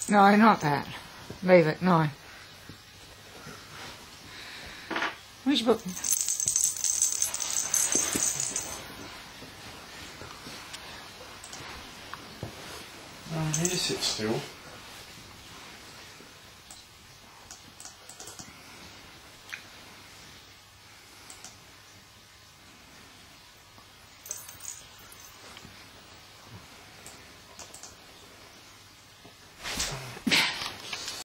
No, not that. Leave it, no. Where's your book? Oh, you just sit still.